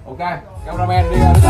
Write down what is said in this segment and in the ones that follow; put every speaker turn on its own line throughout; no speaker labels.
Ok, cameraman đi ra.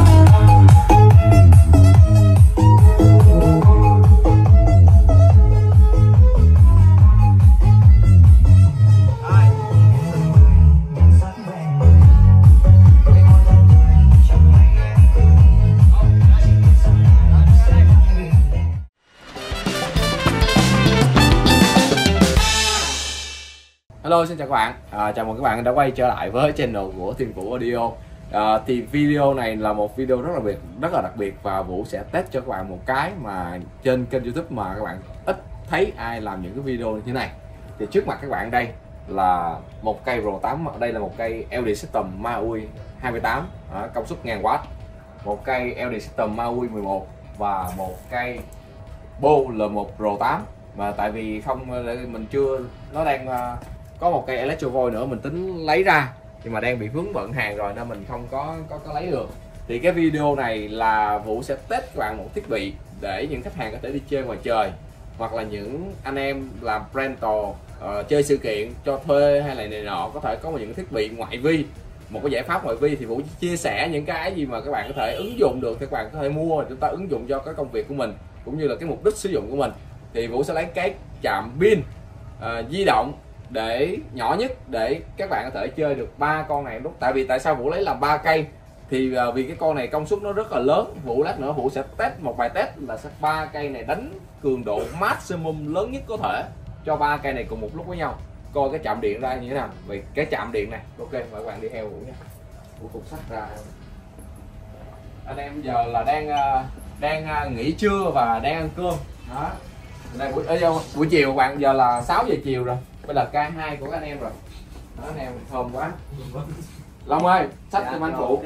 Hello, xin chào các bạn. Chào mừng các bạn đã quay trở lại với channel của Thiên Vũ Audio. Thì video này là một video rất là đặc biệt và Vũ sẽ test cho các bạn một cái mà trên kênh YouTube mà các bạn ít thấy ai làm những cái video như thế này. Thì trước mặt các bạn đây là một cây Pro 8, đây là một cây LD System MAUI 28 công suất 1000W, một cây LD System MAUI 11 và một cây Bo L1 Pro 8. Mà tại vì mình chưa, nó đang có một cây Electro Void nữa mình tính lấy ra nhưng mà đang bị vướng bận hàng rồi nên mình không có lấy được. Thì cái video này là Vũ sẽ test các bạn một thiết bị để những khách hàng có thể đi chơi ngoài trời, hoặc là những anh em làm rental chơi sự kiện cho thuê hay là này nọ có thể có những thiết bị ngoại vi, một cái giải pháp ngoại vi. Thì Vũ chia sẻ những cái gì mà các bạn có thể ứng dụng được, thì các bạn có thể mua chúng ta ứng dụng cho cái công việc của mình cũng như là cái mục đích sử dụng của mình. Thì Vũ sẽ lấy cái chạm pin di động để nhỏ nhất để các bạn có thể chơi được 3 con này lúc. Tại sao Vũ lấy làm 3 cây thì vì cái con này công suất nó rất là lớn. Lát nữa Vũ sẽ test một bài test là 3 cây này đánh cường độ maximum lớn nhất có thể cho 3 cây này cùng một lúc với nhau, coi cái chạm điện ra như thế nào. Vì cái chạm điện này, ok, mời các bạn đi theo Vũ nha. Vũ cục sắt ra. Anh em giờ là đang nghỉ trưa và đang ăn cơm đó. Đây buổi chiều các bạn, giờ là 6 giờ chiều rồi, bây là K2 của các anh em rồi đó. Anh em thơm quá. Long ơi, xách cho anh phụ.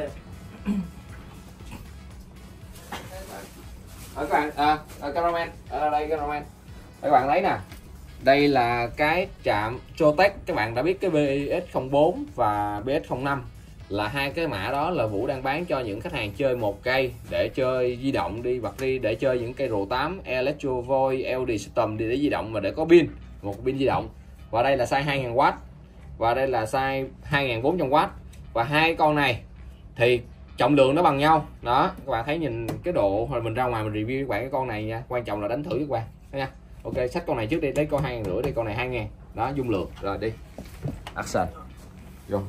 Các bạn cameraman ở đây, cameraman các bạn lấy nè, đây là cái chạm Trotec. Các bạn đã biết cái BX04 và BX05 là hai cái mã đó là Vũ đang bán cho những khách hàng chơi một cây để chơi di động đi, hoặc đi để chơi những cây Pro 8 Electro Void LD System đi để di động mà để có pin, một pin di động. Và đây là size 2000W và đây là size 2400W. Và hai con này thì trọng lượng nó bằng nhau đó. Các bạn thấy nhìn cái độ, hồi mình ra ngoài mình review các bạn cái con này nha, quan trọng là đánh thử các bạn nha. Ok, xách con này trước đi, đấy con 2500 đi, con này 2000 đó, dung lượng rồi đi. Action. Vô.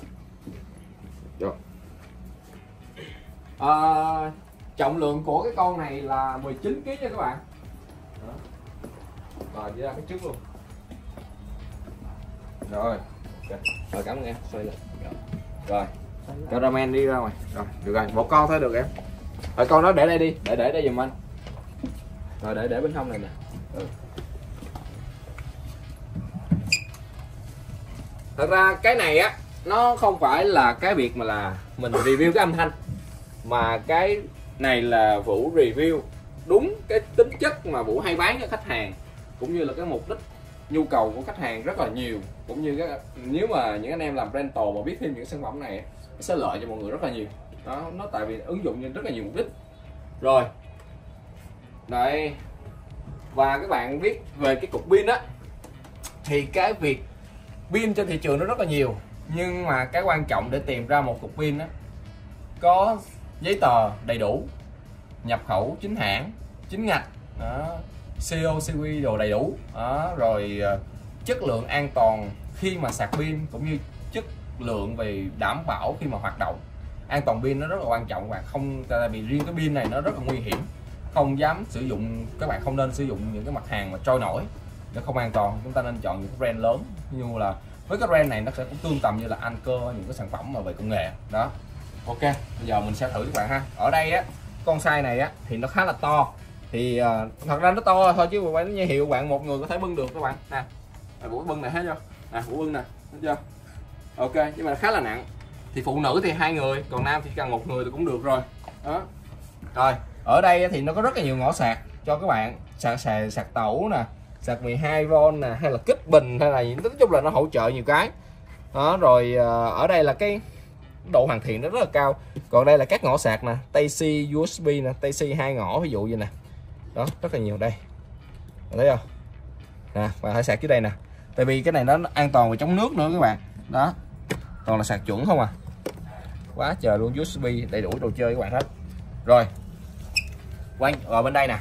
Trọng lượng của cái con này là 19 kg nha các bạn. Đó. Rồi đi ra cái trước luôn. Rồi. Okay. Rồi cảm ơn em. Xoay lên. Rồi. Cameraman đi ra ngoài. Rồi, được rồi, một con thôi được em. Rồi con đó để đây đi, để đây giùm anh. Rồi để bên hông này nè. Thật ra cái này á, nó không phải là cái việc mà là mình review cái âm thanh, mà cái này là Vũ review đúng cái tính chất mà Vũ hay bán cho khách hàng, cũng như là cái mục đích nhu cầu của khách hàng rất là nhiều, cũng như cái nếu mà những anh em làm rental mà biết thêm những sản phẩm này sẽ lợi cho mọi người rất là nhiều đó. Nó tại vì ứng dụng như rất là nhiều mục đích rồi đây. Và các bạn biết về cái cục pin á, thì cái việc pin trên thị trường nó rất là nhiều, nhưng mà cái quan trọng để tìm ra một cục pin á có giấy tờ đầy đủ, nhập khẩu chính hãng, chính ngạch đó, CO, CQ đồ đầy đủ đó, rồi chất lượng an toàn khi mà sạc pin, cũng như chất lượng về đảm bảo khi mà hoạt động. An toàn pin nó rất là quan trọng và không, tại vì riêng cái pin này nó rất là nguy hiểm, không dám sử dụng. Các bạn không nên sử dụng những cái mặt hàng mà trôi nổi, nó không an toàn. Chúng ta nên chọn những cái brand lớn, như là với cái brand này nó sẽ cũng tương tầm như là Anker, những cái sản phẩm mà về công nghệ đó. Ok, bây giờ mình sẽ thử các bạn ha. Ở đây á, con size này á thì nó khá là to, thì thật ra nó to thôi chứ phải nó hiệu bạn một người có thể bưng được các bạn nè. Vũ bưng này hết chưa nè, Vũ bưng nè, thấy chưa? Ok, nhưng mà khá là nặng. Thì phụ nữ thì 2 người, còn nam thì cần 1 người thì cũng được rồi đó. Rồi ở đây thì nó có rất là nhiều ngõ sạc cho các bạn, sạc tẩu nè, sạc 12V nè, hay là kích bình, hay là nói chung là nó hỗ trợ nhiều cái đó. Rồi ở đây là cái độ hoàn thiện nó rất là cao. Còn đây là các ngõ sạc nè, Type-C USB nè, Type-C 2 ngõ ví dụ như nè đó, rất là nhiều đây, thấy không nè. Bạn phải sạc dưới đây nè, tại vì cái này nó an toàn và chống nước nữa các bạn đó, toàn là sạc chuẩn không à. quá trời luôn, USB đầy đủ đồ chơi các bạn hết. Rồi quay ở bên đây nè,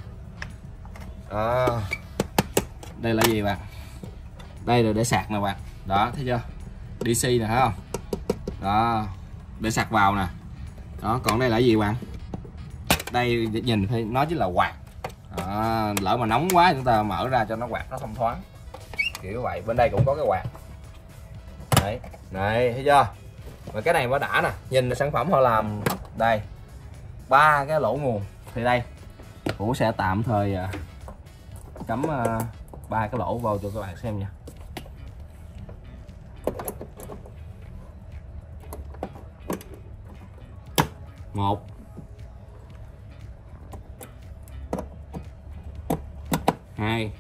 đây là gì bạn? Đây là để sạc nè bạn, đó thấy chưa, DC nè thấy không, đó để sạc vào nè. Đó, còn đây là gì bạn? Đây nhìn thấy nó chính là quạt. Đó, lỡ mà nóng quá chúng ta mở ra cho nó quạt nó thông thoáng kiểu vậy. Bên đây cũng có cái quạt đấy, này thấy chưa. Và cái này mới đã nè, nhìn sản phẩm họ làm đây 3 cái lỗ nguồn. Thì đây Vũ sẽ tạm thời cắm 3 cái lỗ vào cho các bạn xem nha. Một, hai,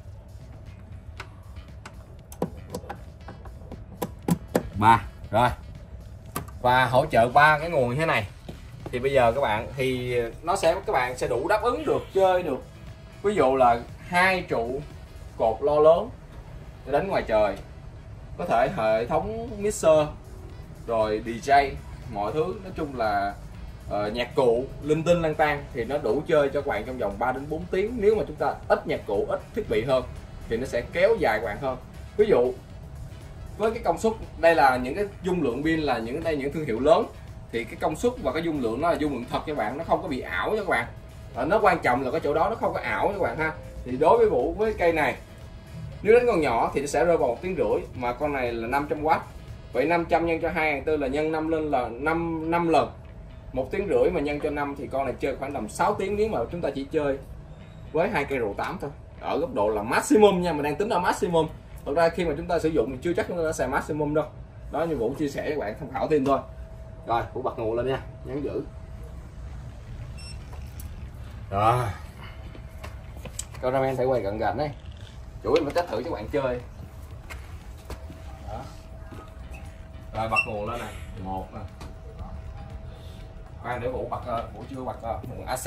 ba. Rồi, và hỗ trợ 3 cái nguồn như thế này thì bây giờ các bạn thì các bạn sẽ đủ đáp ứng được, chơi được. Ví dụ là 2 trụ cột lo lớn để đánh ngoài trời, có thể hệ thống mixer rồi DJ mọi thứ, nói chung là nhạc cụ linh tinh lang tan thì nó đủ chơi cho các bạn trong vòng 3 đến 4 tiếng. Nếu mà chúng ta ít nhạc cụ, ít thiết bị hơn thì nó sẽ kéo dài các bạn hơn. Ví dụ với cái công suất, đây là những cái dung lượng pin là những thương hiệu lớn thì cái công suất và cái dung lượng nó là dung lượng thật các bạn, nó không có bị ảo nha các bạn. Nó quan trọng là cái chỗ đó nó không có ảo nha các bạn ha. Thì đối với Vũ với cây này, nếu đánh con nhỏ thì nó sẽ rơi vào 1,5 tiếng, mà con này là 500W. Vậy 500 nhân cho 2.400 là nhân 5 lên là 5 lần. 1,5 tiếng mà nhân cho 5 thì con này chơi khoảng tầm 6 tiếng nếu mà chúng ta chỉ chơi với 2 cây rượu 8 thôi. Ở góc độ là maximum nha, mình đang tính ở maximum. Thật ra khi mà chúng ta sử dụng mình chưa chắc chúng ta đã xài maximum đâu. Đó, như Vũ chia sẻ với các bạn tham khảo thêm thôi. Rồi, Vũ bật nguồn lên nha, nhấn giữ. Rồi. Cameraman phải quay gần gần đấy. Chủ yếu mình test thử cho các bạn chơi. Đó. Rồi bật nguồn lên này, 1 nè. Khoan để Vũ bật, Vũ chưa bật nguồn AC.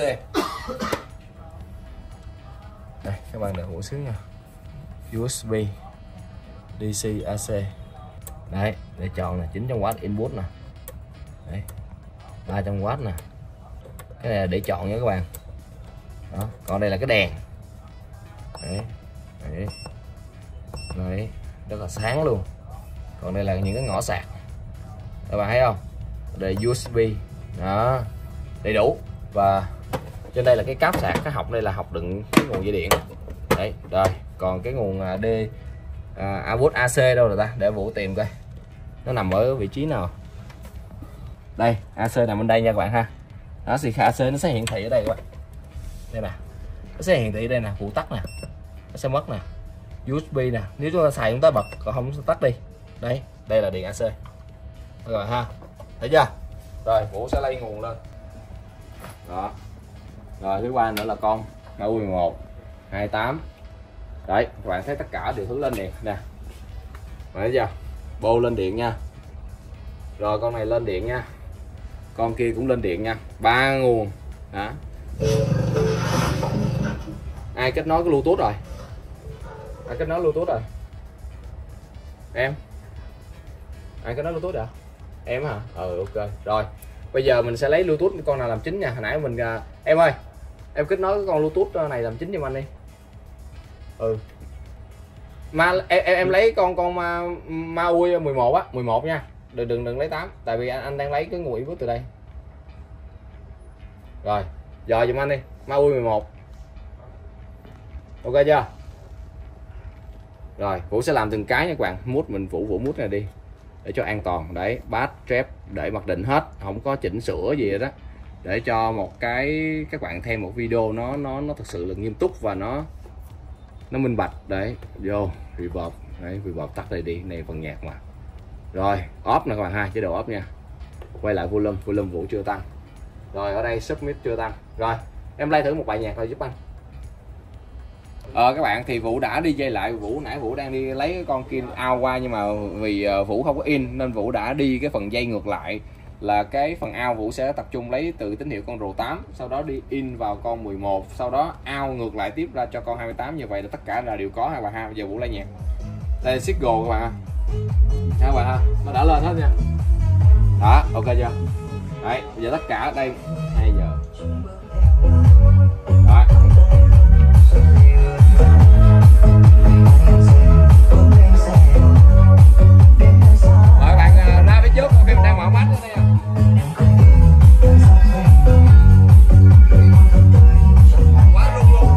Đây, các bạn đợi Vũ xíu nha. USB, DC, AC. Đấy, để chọn là 900W input nè. Đấy. 300W nè. Cái này là để chọn nha các bạn. Đó, còn đây là cái đèn. Đấy. Đấy. Đấy, rất là sáng luôn. Còn đây là những cái ngõ sạc. Các bạn thấy không? Đây USB. Đó, đầy đủ. Và trên đây là cái cáp sạc, cái hộc đây là hộc đựng cái nguồn dây điện. Đấy, rồi, còn cái nguồn output AC đâu rồi ta? Để Vũ tìm coi. Nó nằm ở vị trí nào? Đây, AC nằm bên đây nha các bạn ha. Đó thì AC nó sẽ hiển thị ở đây các bạn. Đây nè. Nó sẽ hiển thị ở đây nè, Vũ tắt nè. Nó sẽ mất nè. USB nè, nếu chúng ta xài chúng ta bật, còn không tắt đi. Đấy, đây là điện AC. Rồi ha. Thấy chưa? Rồi, Vũ sẽ lấy nguồn lên. Đó. Rồi thứ ba nữa là con MU11 28. Đấy, các bạn thấy tất cả đều hướng lên điện nè. Thấy chưa? Bô lên điện nha. Rồi con này lên điện nha. Con kia cũng lên điện nha. 3 nguồn. Đó. Ai kết nối cái Bluetooth rồi? Ai kết nối Bluetooth rồi? Em? Ai kết nối Bluetooth rồi? Em hả? Ok. Rồi. Bây giờ mình sẽ lấy Bluetooth con nào làm chính nha. Hồi nãy mình em ơi, em kết nối cái con Bluetooth này làm chính giùm anh đi. Mà em lấy con MAUI 11 á, 11 nha. Đừng lấy 8, tại vì anh đang lấy cái nguồn input từ đây. Rồi, dò giùm anh đi, MAUI 11. Ok chưa? Rồi, Vũ sẽ làm từng cái nha các bạn. Mút mình Vũ mút này đi để cho an toàn. Đấy, bass trap để mặc định hết, không có chỉnh sửa gì đó, để cho một cái các bạn thêm một video nó thực sự là nghiêm túc và nó minh bạch. Đấy, vô reverb, đấy reverb tắt đây đi, này phần nhạc mà. Rồi off nè các bạn ha, chế độ off nha. Quay lại volume Vũ chưa tăng. Rồi ở đây submit chưa tăng. Rồi em play thử một bài nhạc thôi giúp anh. Các bạn thì Vũ đã đi dây lại. Nãy Vũ đang đi lấy cái con kia out qua, nhưng mà vì Vũ không có in nên Vũ đã đi cái phần dây ngược lại, là cái phần out Vũ sẽ tập trung lấy từ tín hiệu con Pro 8, sau đó đi in vào con 11, sau đó out ngược lại tiếp ra cho con 28. Như vậy là tất cả là đều có hai bạn ha. Bây giờ Vũ lấy nhạc. Đây là single các bạn ha. Các bạn ha, nó đã lên hết nha. Đó, ok chưa? Đấy, bây giờ tất cả ở đây 2 giờ. Đó. Mời bạn ra phía trước khi mình đang mở mắt nữa nè. Quá rung luôn.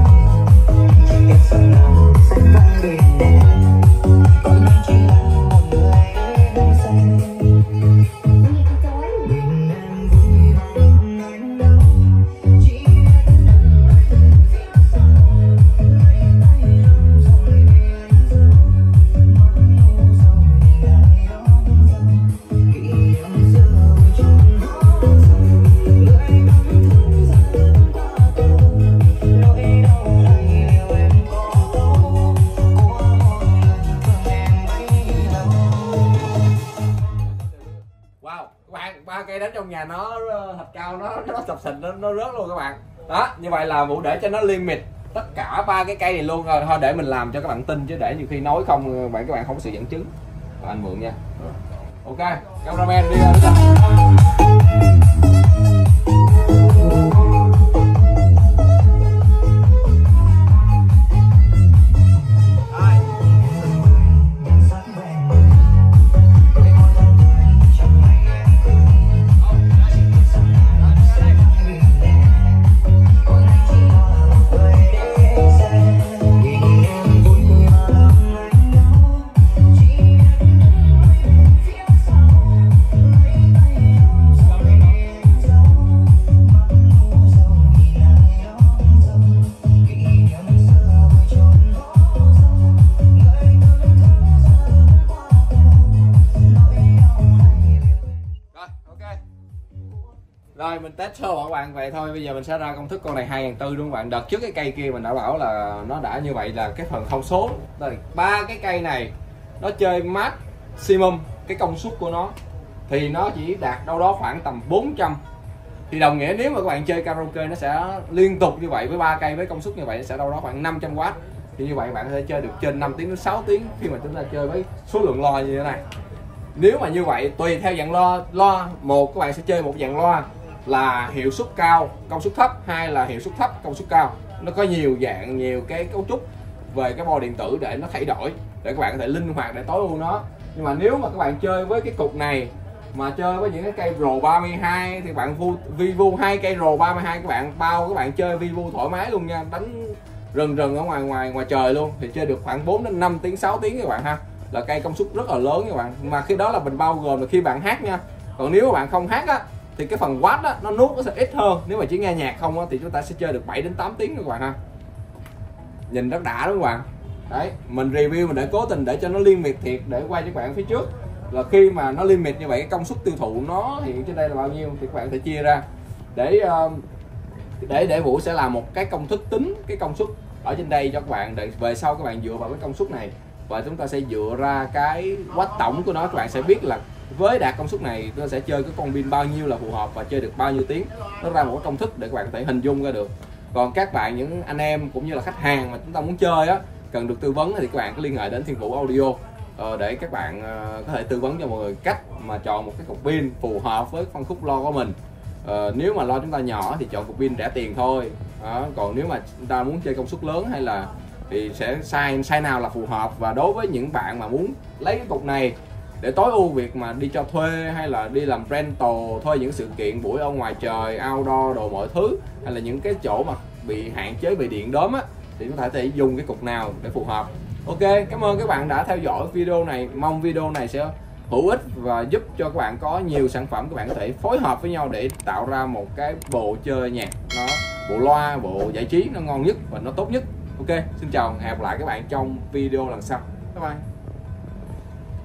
Ba cây đánh trong nhà nó thạch cao, nó sập sình, nó rớt luôn các bạn. Đó, như vậy là Vũ để cho nó limit tất cả 3 cái cây này luôn rồi. Thôi để mình làm cho các bạn tin, chứ để nhiều khi nói không các bạn không có sự dẫn chứng. Rồi, anh mượn nha. Ok, cameraman đi ra. Rồi mình test sơ các bạn vậy thôi. Bây giờ mình sẽ ra công thức con này 2.400 đúng không bạn. Đợt trước cái cây kia mình đã bảo là nó đã như vậy là cái phần thông số. Đây, 3 cái cây này nó chơi maximum cái công suất của nó thì nó chỉ đạt đâu đó khoảng tầm 400. Thì đồng nghĩa nếu mà các bạn chơi karaoke nó sẽ liên tục như vậy với 3 cây với công suất như vậy, nó sẽ đâu đó khoảng 500W. Thì như vậy bạn có thể chơi được trên 5 tiếng đến 6 tiếng khi mà chúng ta chơi với số lượng loa như thế này. Nếu mà như vậy tùy theo dạng loa một các bạn sẽ chơi một dạng loa là hiệu suất cao công suất thấp, hay là hiệu suất thấp công suất cao. Nó có nhiều dạng, nhiều cái cấu trúc về cái bo điện tử để nó thay đổi, để các bạn có thể linh hoạt để tối ưu nó. Nhưng mà nếu mà các bạn chơi với cái cục này mà chơi với những cái cây R32 thì bạn Vivo 2 cây R32 các bạn bao, các bạn chơi Vivo thoải mái luôn nha, đánh rần ở ngoài trời luôn, thì chơi được khoảng 4 đến 5 tiếng 6 tiếng các bạn ha. Là cây công suất rất là lớn các bạn, mà khi đó là mình bao gồm là khi bạn hát nha. Còn nếu mà bạn không hát á thì cái phần watt á, nó nuốt nó sẽ ít hơn. Nếu mà chỉ nghe nhạc không á, thì chúng ta sẽ chơi được 7 đến 8 tiếng các bạn ha. Nhìn rất đã đúng không các bạn? Đấy, mình review mình để cố tình để cho nó limit thiệt, để quay cho các bạn phía trước là khi mà nó limit như vậy cái công suất tiêu thụ nó hiện trên đây là bao nhiêu thì các bạn phải chia ra để Vũ sẽ làm một cái công thức tính cái công suất ở trên đây cho các bạn, để về sau các bạn dựa vào cái công suất này và chúng ta sẽ dựa ra cái watt tổng của nó. Các bạn sẽ biết là với đạt công suất này nó sẽ chơi cái con pin bao nhiêu là phù hợp và chơi được bao nhiêu tiếng. Nó ra một cái công thức để các bạn có thể hình dung ra được. Còn các bạn, những anh em cũng như là khách hàng mà chúng ta muốn chơi á, cần được tư vấn thì các bạn có liên hệ đến Thiên Vũ Audio để các bạn có thể tư vấn cho mọi người cách mà chọn một cái cục pin phù hợp với phân khúc lo của mình. Nếu mà lo chúng ta nhỏ thì chọn cục pin rẻ tiền thôi. Còn nếu mà chúng ta muốn chơi công suất lớn hay là thì sẽ size nào là phù hợp. Và đối với những bạn mà muốn lấy cái cục này để tối ưu việc mà đi cho thuê hay là đi làm rental, thuê những sự kiện buổi ở ngoài trời, outdoor đồ mọi thứ, hay là những cái chỗ mà bị hạn chế về điện đóm á, thì có thể dùng cái cục nào để phù hợp. Ok, cảm ơn các bạn đã theo dõi video này. Mong video này sẽ hữu ích và giúp cho các bạn có nhiều sản phẩm các bạn có thể phối hợp với nhau để tạo ra một cái bộ chơi nhạc, nó bộ loa, bộ giải trí nó ngon nhất và nó tốt nhất. Ok, xin chào, hẹn gặp lại các bạn trong video lần sau. Bye bye.